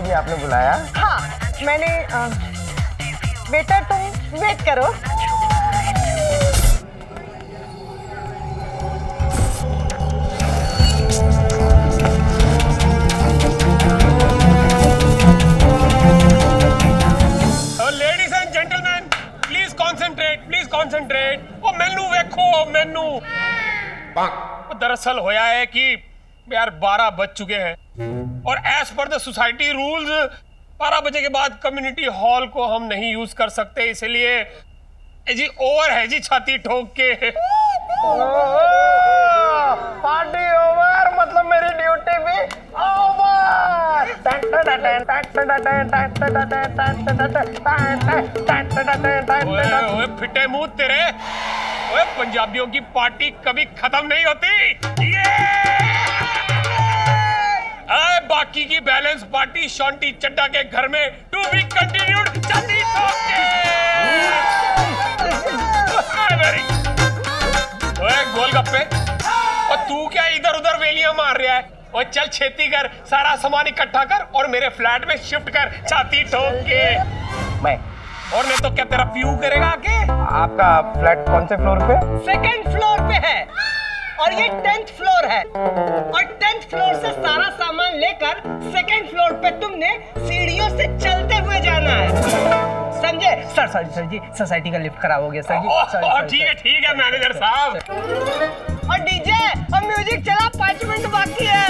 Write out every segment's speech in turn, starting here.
लिए आपने बुलाया? हाँ, मैंने बेटा तुम वेट करो। Ladies and gentleman, please concentrate. वो मेनू देखो, मेनू। दरअसल होया है कि यार 12 बज चुके हैं और as per the society rules 12 बजे के बाद कम्युनिटी हॉल को हम नहीं यूज कर सकते, इसलिए जी ओवर है जी, छाती ठोक के। पार्टी ओवर मतलब मेरी ड्यूटी भी ओवर। ओए फिटे मुंह तेरे, ओए पंजाबियों की पार्टी कभी खत्म नहीं होती। बाकी की बैलेंस पार्टी शॉन्टी चड्डा के घर में टू बी कंटिन्यूड। छाती ठोक के। ओए गोलगप्पे, और तू क्या इधर उधर वेलियां मार रहा है? और चल छेती कर, सारा सामान इकट्ठा कर और मेरे फ्लैट में शिफ्ट कर, छाती ठोक के। मैं और नहीं तो क्या तेरा पीयू करेगा आके? आपका फ्लैट कौन से फ्लोर पे? सेकंड फ्लोर पे है और ये 10th फ्लोर है, और 10th फ्लोर से सारा सामान लेकर सेकंड फ्लोर पे तुमने सीढ़ियों से चलते हुए जाना है, समझे? सर जी, सोसाइटी का लिफ्ट खराब हो गया सर जी। ठीक है मैनेजर साहब। और डीजे और म्यूजिक चला, 5 मिनट बाकी है।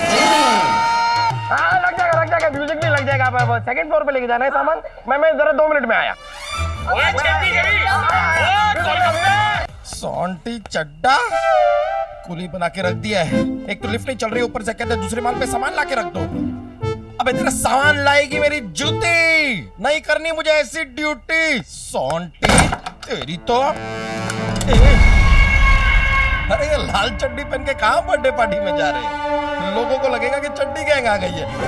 हाँ लग जाएगा, म्यूजिक भी लग जाएगा। सेकंड फ्लोर पे लेके जाना है सामान। मैं जरा 2 मिनट में आया। ओए छेती करी। ओए गोलगप्पे। सॉन्टी चड्डा कुली बना के रख दिया है। एक तो लिफ्ट नहीं चल रही, ऊपर से कहते दूसरे माल पे सामान ला के रख दो। अबे तेरा सामान लाएगी मेरी जूती, नहीं करनी मुझे ऐसी ड्यूटी। सॉन्टी तेरी तो। अरे ये लाल चड्डी पहन के कहां बर्थडे पार्टी में जा रहे हैं? लोगों को लगेगा कि चड्डी गैंग आ गई है।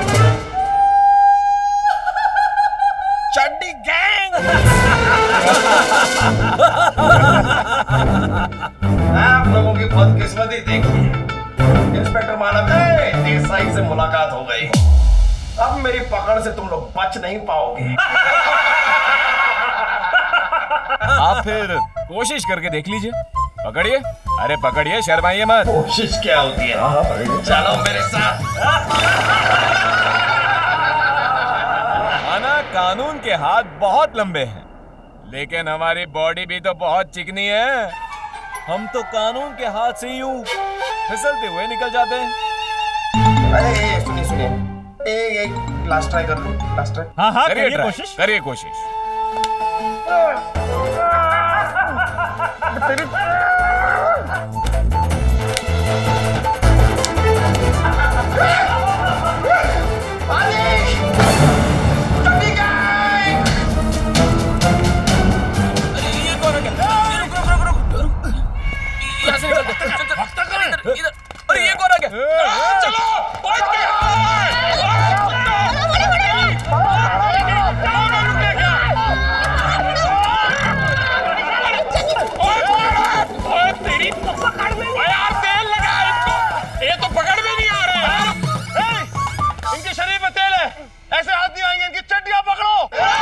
चड्डी गैंग। आप लोगों की बदकिस्मती देखिए, इंस्पेक्टर मानव देसाई से मुलाकात हो गई। अब मेरी पकड़ से तुम लोग बच नहीं पाओगे। आप फिर कोशिश करके देख लीजिए। पकड़िए, अरे पकड़िए, शर्माइए मत। कोशिश क्या होती है? चलो मेरे साथ। माना कानून के हाथ बहुत लंबे हैं, लेकिन हमारी बॉडी भी तो बहुत चिकनी है। हम तो कानून के हाथ से यूं फिसलते हुए निकल जाते हैं। अरे सुनिए, एक लास्ट ट्राई कर लो। Last try. हाँ करिए कोशिश। अरे ये कौन आ गया? चलो तेरी पकड़ में यार, तेल लगा इनको, ये तो पकड़ में नहीं आ रहे। इनके शरीर में तेल है, ऐसे हाथ नहीं आएंगे। इनकी चड्डियां पकड़ो।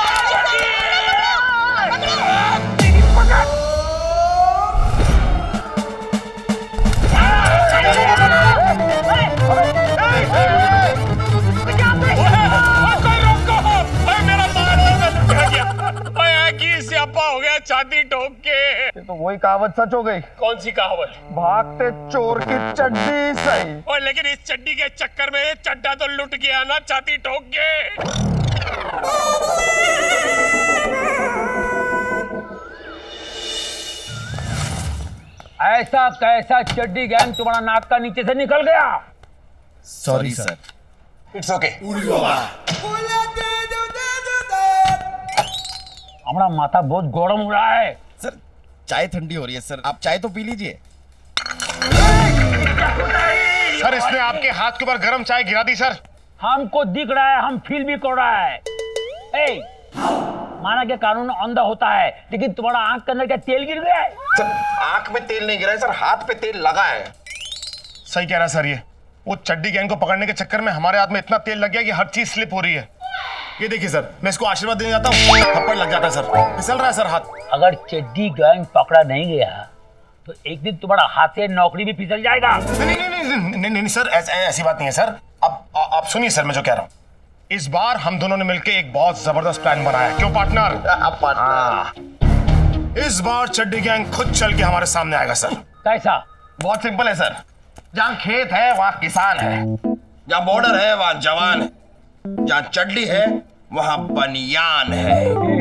हो गया छाती ठोक के। तो वही कहावत सच हो गई। कौन सी कहावत? भागते चोर की चड्डी सही। और लेकिन इस चड्डी के चक्कर में चड्डा तो लुट गया ना, छाती ठोक के। ऐसा कैसा चड्डी गैंग तुम्हारा नाक का नीचे से निकल गया? Sorry sir. It's okay. हमारा माथा बहुत गरम हो रहा है। सर चाय ठंडी हो रही है सर, आप चाय तो पी लीजिए। सर इसने आपके हाथ के ऊपर गरम चाय गिरा दी सर। हमको दिख रहा है, हम फील भी कर रहा है। ए, माना कि कानून अंधा होता है, लेकिन तुम्हारा आंख के अंदर क्या तेल गिर गया है? सर आंख में तेल नहीं गिरा है सर, हाथ पे तेल लगा है। सही कह रहा है सर, ये वो चड्डी गैंग को पकड़ने के चक्कर में हमारे हाथ में इतना तेल लग गया कि हर चीज स्लिप हो रही है। ये देखिए सर, मैं इसको आशीर्वाद देने जाता हूँ, थप्पड़ लग जाता है सर, फिसल रहा है सर हाथ। अगर चड्डी गैंग पकड़ा नहीं गया तो एक दिन तुम्हारा हाथ से नौकरी भी फिसल जाएगा। नहीं सर, ऐसी बात नहीं है सर। अब आप सुनिए सर, मैं जो कह रहा हूँ, इस बार हम दोनों ने मिलकर एक बहुत जबरदस्त प्लान बनाया है। क्यों पार्टनर? इस बार चड्डी गैंग खुद चल के हमारे सामने आएगा सर। कैसा? बहुत सिंपल है सर। जहाँ खेत है वहाँ किसान है, जहाँ बॉर्डर है वहाँ जवान है, जहाँ चड्डी है वहाँ बनियान है।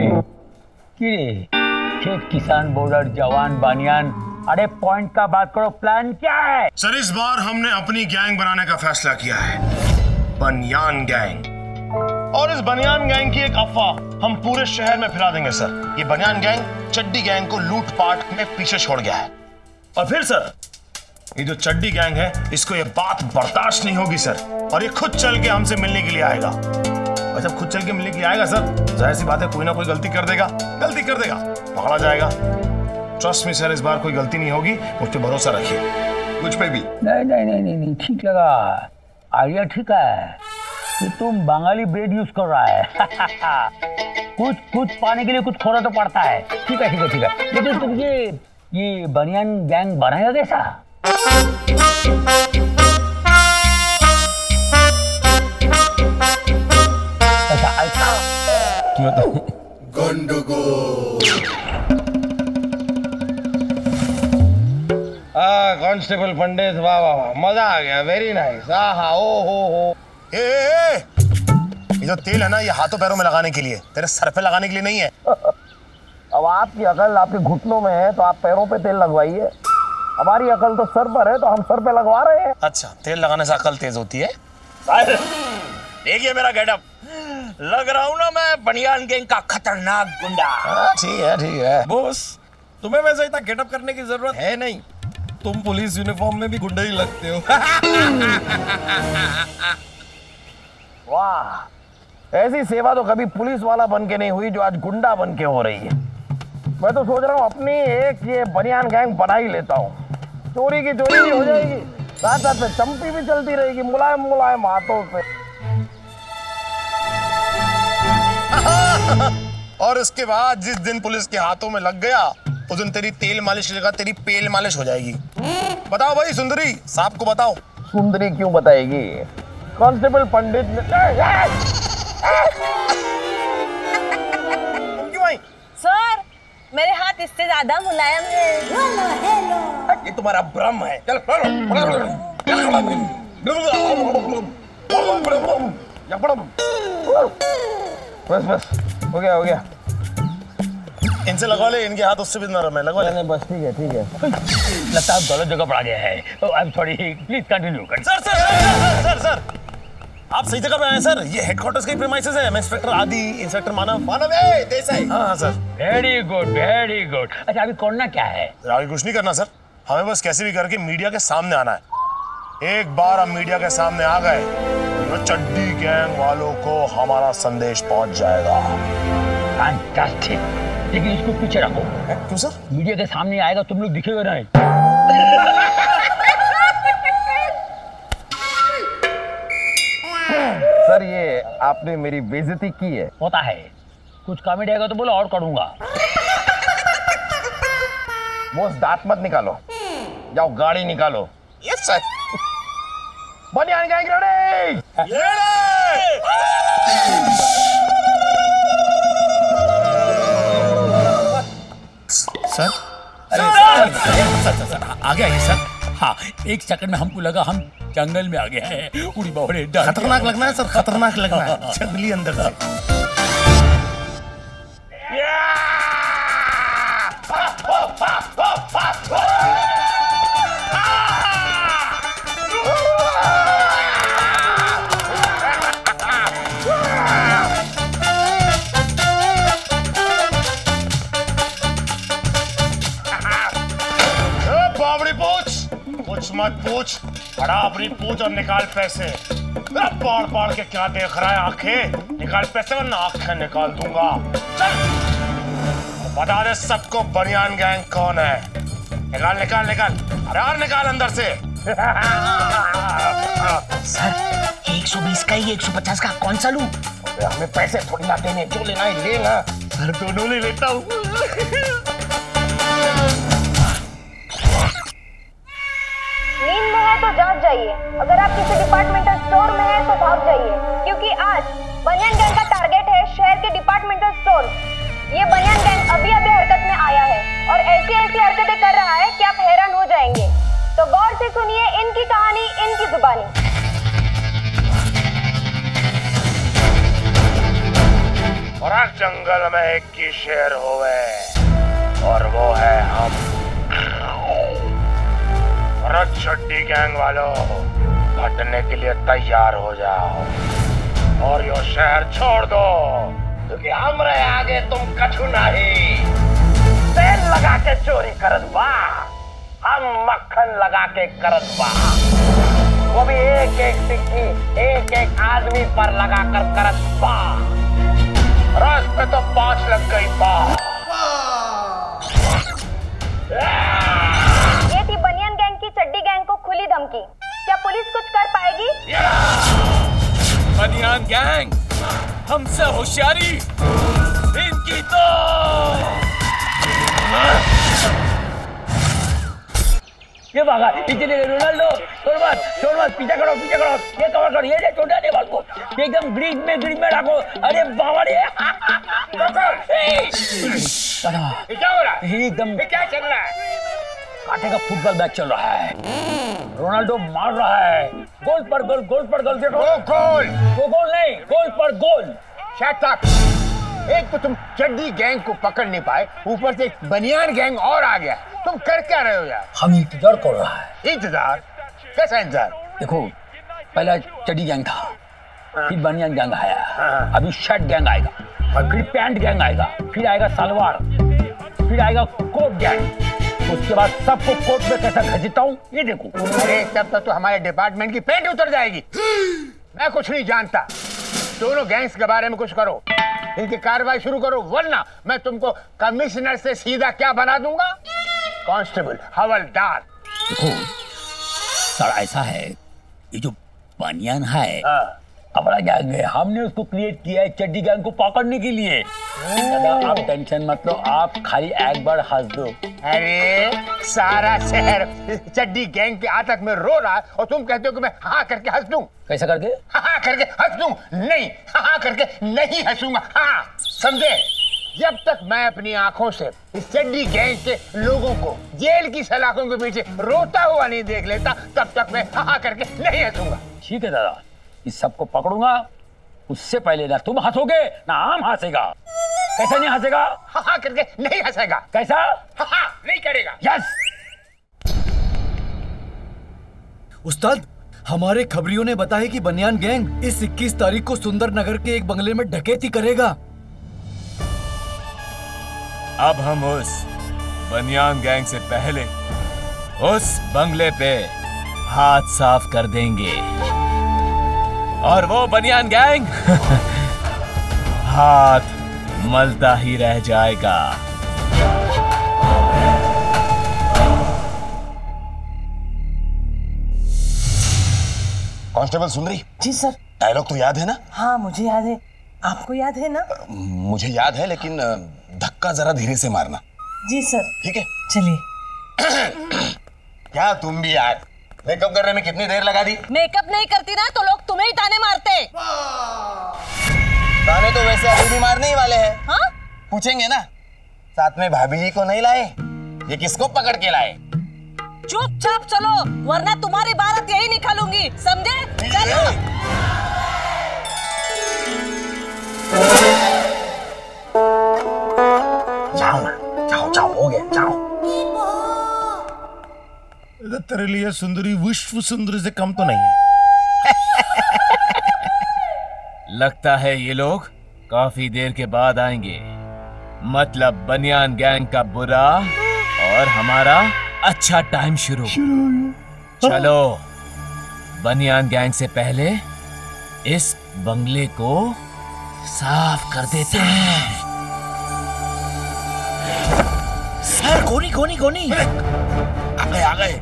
खेत, किसान, बॉर्डर, जवान, बनियान, अरे पॉइंट का बात करो। प्लान क्या है? सर इस बार हमने अपनी गैंग बनाने का फैसला किया है, बनियान गैंग। और इस बनियान गैंग की एक अफवाह हम पूरे शहर में फैला देंगे सर। ये बनियान गैंग चड्डी गैंग को लूटपाट में पीछे छोड़ गया है। और फिर सर ये जो चड्डी गैंग है, इसको ये बात बर्दाश्त नहीं होगी सर, और ये खुद चल के हमसे मिलने के लिए आएगा। और जब खुद चल के मिलने के लिए आएगा सर, जाहिर सी बात है कोई ना कोई गलती कर देगा, पकड़ा जाएगा। ट्रस्ट मी सर, इस बार कोई गलती नहीं होगी, मुझ पे भरोसा रखिए, मुझ पे भी। नहीं, ठीक लगा, आइडिया ठीक है। कि तुम बंगाली ब्रेड यूज कर रहा है। कुछ पाने के लिए कुछ खोना तो पड़ता है। ठीक है। लेकिन तुम ये बनियान गैंग बनाएगा कैसा? ऐसा कांस्टेबल पंडित, वाह वाह वाह, मजा आ गया, वेरी नाइस। हाँ, ओ हो। ये जो तेल है ना, ये हाथों पैरों में लगाने के लिए, तेरे सर पे लगाने के लिए नहीं है। अब आपकी अकल आपके घुटनों में है तो आप पैरों पे तेल लगवाइए। हमारी अकल तो सर पर है तो हम सर पे लगवा रहे हैं। अच्छा, तेल लगाने से अकल तेज होती है। देखिए मेरा गेटअप, लग रहा हूँ ना मैं बनियान गैंग का खतरनाक गुंडा। ठीक है। बॉस, तुम्हें वैसे इतना गेटअप करने की जरूरत है नहीं, तुम पुलिस यूनिफॉर्म में भी गुंडा ही लगते हो। वाह, ऐसी सेवा तो कभी पुलिस वाला बन के नहीं हुई जो आज गुंडा बन के हो रही है। मैं तो सोच रहा हूँ अपनी एक ये बनियान गैंग बना ही लेता हूँ। चोरी की चोरी भी हो जाएगी, साथ में चंपी भी चलती रहेगी, मुलायम हाथों से। और उसके बाद जिस दिन पुलिस के हाथों में लग गया, उस दिन तेरी तेल मालिश की जगह तेरी पेल मालिश हो जाएगी। बताओ भाई सुंदरी, साहब को बताओ। सुंदरी क्यों बताएगी? कांस्टेबल पंडित ने क्यों आई? सर, मेरे हाथ इससे ज्यादा मुलायम है। ये तुम्हारा भ्रम है। चल बस हो गया। इनसे लगवा ले, इनके हाथ उससे भी नरम है, लगवा ले। बस ठीक है। लगता है गलत जगह पर आ गया है। I am sorry, please continue. Sir आप सही जगह पे आए सर। ये हेडक्वार्टर्स के प्रीमाइसेस है। मैं इंस्पेक्टर आदि, इंस्पेक्टर मानव देसाई। हाँ सर। Very good. अच्छा, अभी करना क्या है? आगे कुछ नहीं करना सर, हमें बस कैसे भी करके मीडिया के सामने आना है। एक बार हम मीडिया के सामने आ गए तो चड्डी गैंग वालों को हमारा संदेश पहुंच जाएगा। फैंटास्टिक, लेकिन इसको पीछे रखो। क्यों सर? मीडिया के सामने आएगा, तुम लोग दिखेगा नहीं। सर, ये आपने मेरी बेइज्जती की है। होता है, कुछ कॉमेडी आएगा तो बोलो और करूंगा। बॉस, दांत मत निकालो, जाओ गाड़ी निकालो। Yes sir. बनियान गैंग रेडी। सर आ गया ये सर। हाँ, एक सेकंड में हमको लगा हम जंगल में आ गए हैं। उड़ी बावड़े खतरनाक लगना है सर, खतरनाक लगना है। जंगली अंदर से। कुछ मत पूछ, बड़ा अपनी पूछ और निकाल पैसे। पाड़ के क्या देख रहा है? आंखें निकाल पैसे वरना आंखें निकाल दूंगा। चल बता दे सबको बनियान गैंग कौन है। निकाल अरे निकाल अंदर से। सर, 120 का ही 150 का कौन सा लूं? हमें पैसे थोड़ी ना देने, जो लेना है ले ना। सर दोनों ले लेता हूँ। नींद में है तो जाग जाइए, अगर आप किसी डिपार्टमेंटल स्टोर में है तो भाग जाइए, क्योंकि आज बनियान गैंग का टारगेट है शहर के डिपार्टमेंटल स्टोर। ये बनियान गैंग अभी अभी हरकत में आया है और ऐसी ऐसी हरकतें कर रहा है कि आप हैरान हो जाएंगे। तो गौर से सुनिए इनकी कहानी, इनकी जुबानी। और आज जंगल में एक की शेर होवे और वो है हम। और छड्डी गैंग वालों, हटने के लिए तैयार हो जाओ और यो शहर छोड़ दो, क्योंकि हमरे आगे तुम कछु नहीं। तेल लगा के चोरी करत बा, हम मक्खन लगा के करत बा, वो भी एक एक सिक्की एक एक आदमी पर लगा कर करत बा। रास्ते तो 5 लग गई बा। ये थी बनियान गैंग की चड्डी गैंग को खुली धमकी। क्या पुलिस कुछ कर पाएगी? बनियान गैंग हमसे होशियारी, इनकी तो ये भागा, पीछे देखे रोनाल्डो, छोड़ मत, पीछे करो, ये कवर करो, ये छोटा नहीं बाल को, एकदम ग्रिड में डाको। अरे बाबा रे, क्या हो रहा है? एकदम क्या चल रहा है? कांटे का फुटबॉल मैच चल रहा है, रोनाल्डो मार रहा है, गोल पर गोल, देखो। गोल पर गोल। Shut up. एक तो तुम चड्डी गैंग को पकड़ नहीं पाए, ऊपर से बनियान गैंग और आ गया। तुम कर क्या रहे हो यार? हम इंतजार कर रहा है। इंतजार? कैसा इंतजार? देखो, पहला चड्डी गैंग था, फिर बनियान गैंग आया, अभी शर्ट गैंग आएगा, और फिर पैंट गैंग आएगा, फिर आएगा सलवार, फिर आएगा कोट गैंग, उसके बाद सबको कोट में कैसा घसीटता हूँ ये देखो। अरे तब तक तो हमारे डिपार्टमेंट की पेंट उतर जाएगी। मैं कुछ नहीं जानता, दोनों गैंग्स के बारे में कुछ करो, इनकी कार्रवाई शुरू करो, वरना मैं तुमको कमिश्नर से सीधा क्या बना दूंगा? कांस्टेबल, हवलदार। देखो सर, ऐसा है, ये जो बनियान है हमारा गैंग है, हमने उसको क्रिएट किया है चड्डी गैंग को पकड़ने के लिए। दादा आप टेंशन मत लो, आप खाली एक बार हंस दो। अरे सारा शहर चड्डी गैंग के आतंक में रो रहा है और तुम कहते हो कि मैं हाँ करके हंस दूं? कैसा करके? हाँ करके हंस दूं? नहीं, हाँ करके नहीं हंसूंगा। हाँ समझे? जब तक मैं अपनी आंखों से इस चड्डी गैंग के लोगों को जेल की सलाखों के पीछे रोता हुआ नहीं देख लेता, तब तक मैं हाँ करके नहीं हंसूंगा। ठीक है दादा, इस सबको पकड़ूंगा, उससे पहले ना तुम हंसोगे ना हम हंसेगा। कैसा नहीं हंसेगा? हाँ करके नहीं हंसेगा। कैसा? हाँ नहीं करेगा। यस। उस्ताद, हमारे खबरियों ने बताया कि बनियान गैंग इस 21 तारीख को सुंदर नगर के एक बंगले में डकैती करेगा। अब हम उस बनियान गैंग से पहले उस बंगले पे हाथ साफ कर देंगे और वो बनियान गैंग हाथ मलता ही रह जाएगा। कांस्टेबल सुन रही? जी सर। डायलॉग तो याद है ना? हाँ मुझे याद है, आपको याद है ना? मुझे याद है, लेकिन धक्का जरा धीरे से मारना। जी सर। ठीक है, चलिए। क्या तुम भी यार मेकअप करने में कितनी देर लगा दी? मेकअप नहीं करती ना तो लोग तुम्हें ही ताने मारते। ताने तो वैसे अभी भी मारने ही वाले हैं। हाँ? पूछेंगे ना, साथ में भाभी जी को नहीं लाए, ये किसको पकड़ के लाए? चुपचाप चलो, वरना तुम्हारी बारात यही निकालूंगी, समझे? चलो। जाओ ना, जाओ हो गया, जाओ। तेरे लिए सुंदरी विश्व सुंदरी से कम तो नहीं है। लगता है ये लोग काफी देर के बाद आएंगे, मतलब बनियान गैंग का बुरा और हमारा अच्छा टाइम शुरू। चलो बनियान गैंग से पहले इस बंगले को साफ कर देते हैं। सर कोनी आ गए।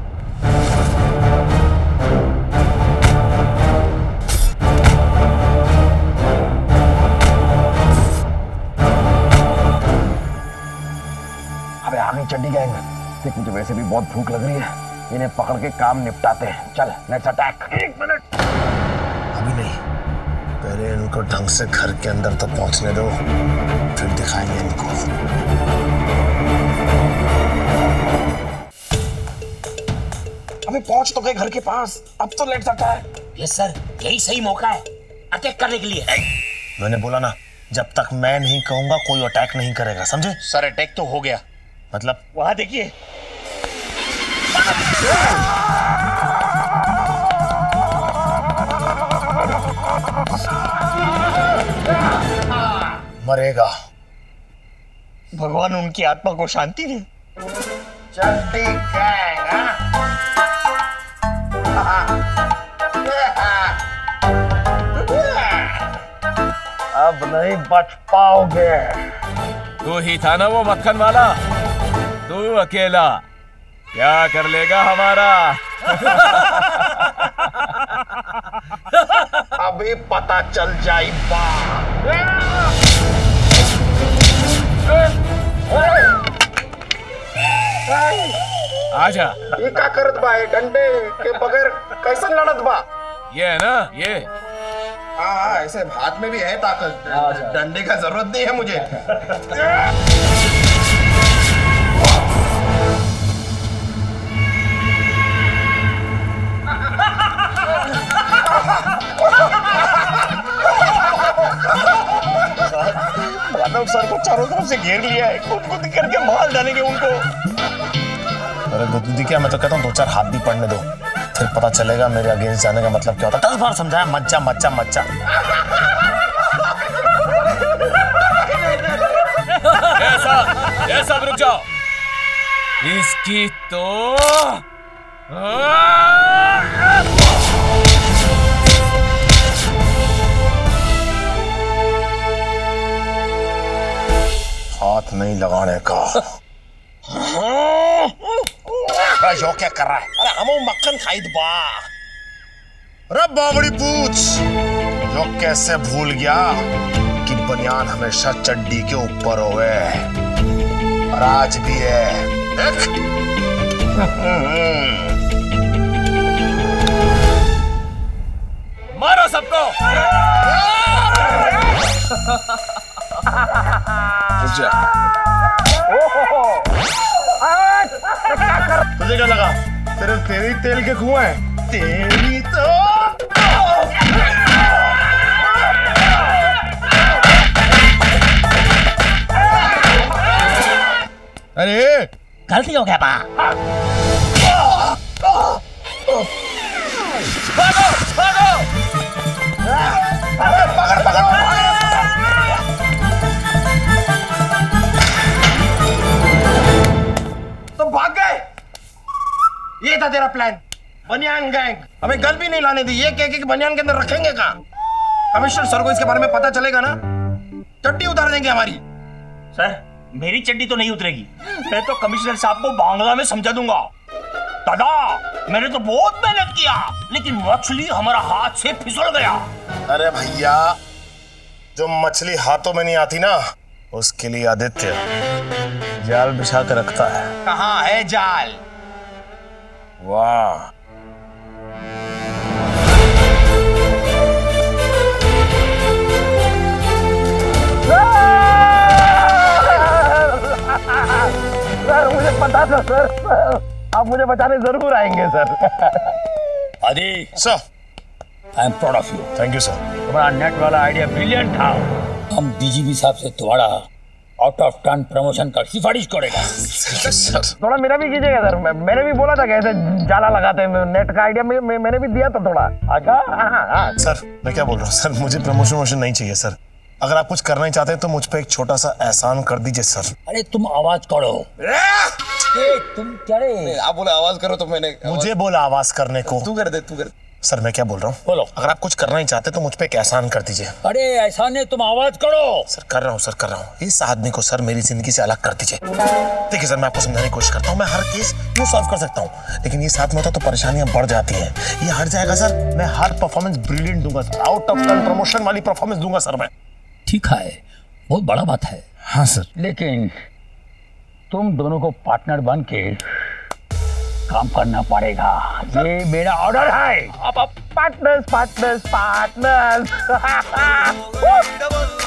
देख मुझे वैसे भी बहुत भूख लग रही है, इन्हें पकड़ के काम निपटाते हैं। चल लेट्स अटैक। 1 मिनट, अभी नहीं, पहले इनको ढंग से घर के अंदर तो पहुंचने दो, फिर दिखाएंगे इनको। अबे पहुंच तो गए घर के पास, अब तो लेट्स अटैक। यस सर, यही सही मौका है अटैक करने के लिए। मैंने बोला ना, जब तक मैं नहीं कहूंगा कोई अटैक नहीं करेगा, समझे? सर अटैक तो हो गया। मतलब? वहां देखिए। मरेगा। भगवान उनकी आत्मा को शांति दे। चड्डी गैंग, अब नहीं बच पाओगे। तू ही था ना वो मक्खन वाला, तू अकेला क्या कर लेगा हमारा? अभी पता चल जाएगा। आजा। ये क्या करत बा? डंडे के बगैर कैसे लड़त बा? ये है ना ये। हाँ, ऐसे हाथ में भी है ताकत, डंडे का जरूरत नहीं है मुझे। मानव सर को चारों तरफ से घेर लिया है, खुद करके मार डालेंगे उनको। अरे गुद्दी क्या, मैं तो कहता हूँ 2-4 हाथ भी पड़ने दो, फिर पता चलेगा मेरे अगेंस्ट जाने का मतलब क्या होता है। 10 बार समझाया, मच्चा मच्चा मच्चा। ये सब रुक जाओ, इसकी तो हाथ नहीं लगाने का। जो क्या कर रहा है? अरे हम मक्खन खाई बा। अरे बाबड़ी पूछ, जो कैसे भूल गया कि बनियान हमेशा चड्डी के ऊपर होवे, और आज भी है। देख। मारो सबको। तुझे क्या लगा तेरी तेल के कुआं है? तेरी तो अरे गलती हो गया बा। तुम भाग गए? ये था तेरा प्लान? बनियान गैंग हमें गल भी नहीं लाने दी, ये कह के कि बनियान के अंदर रखेंगे कहाँ? कमिश्नर सर को इसके बारे में पता चलेगा ना, चड्डी उतार देंगे हमारी। सर मेरी चड्डी तो नहीं उतरेगी, मैं तो कमिश्नर साहब को बांग्ला में समझा दूंगा। दादा मैंने तो बहुत मेहनत किया, लेकिन मछली हमारा हाथ से फिसल गया। अरे भैया, जो मछली हाथों में नहीं आती ना, उसके लिए आदित्य जाल बिछा कर रखता है। कहाँ है जाल? वाह, सर मुझे पता था सर, आप मुझे बचाने जरूर आएंगे sir. Aadi sir, I am proud of you. Thank you sir. तुम्हारा नेट वाला आइडिया ब्रिलियंट था। हम डीजीपी साहब से तुम्हारा आउट ऑफ टर्न प्रमोशन का सिफारिश करेगा। थोड़ा मेरा भी कीजिएगा सर, मैंने भी बोला था कैसे जाला लगाते हैं, नेट का आइडिया मैंने भी दिया था थोड़ा। अच्छा सर, मैं क्या बोल रहा हूँ सर, मुझे प्रमोशन वोशन नहीं चाहिए सर। अगर आप कुछ करना ही चाहते हैं तो मुझ पे एक छोटा सा एहसान कर दीजिए सर। अरे तुम आवाज करो। तुम क्या रे? आप बोले आवाज करो तो मैंने मुझे बोला आवाज करने को। तू कर दे, तू कर। सर मैं क्या बोल रहा हूँ, बोलो। अगर आप कुछ करना ही चाहते तो मुझ पे एक एहसान कर दीजिए। अरे ऐसा नहीं, तुम आवाज करो। सर कर रहा हूँ, सर कर रहा हूँ। इस आदमी को सर मेरी जिंदगी से अलग कर दीजिए। देखिए सर, मैं आपको समझाने की कोशिश करता हूँ, मैं हर केस यूँ सॉल्व कर सकता हूँ, लेकिन ये साथ में होता तो परेशानियां बढ़ जाती हैं। ये हट जाएगा सर, मैं हर परफॉर्मेंस ब्रिलियंट दूंगा sir, out of turn promotion वाली परफॉर्मेंस दूंगा सर मैं। ठीक है, बहुत बड़ा बात है। हाँ सर। लेकिन तुम दोनों को पार्टनर बन के काम करना पड़ेगा। ये मेरा ऑर्डर है। Partners partners partners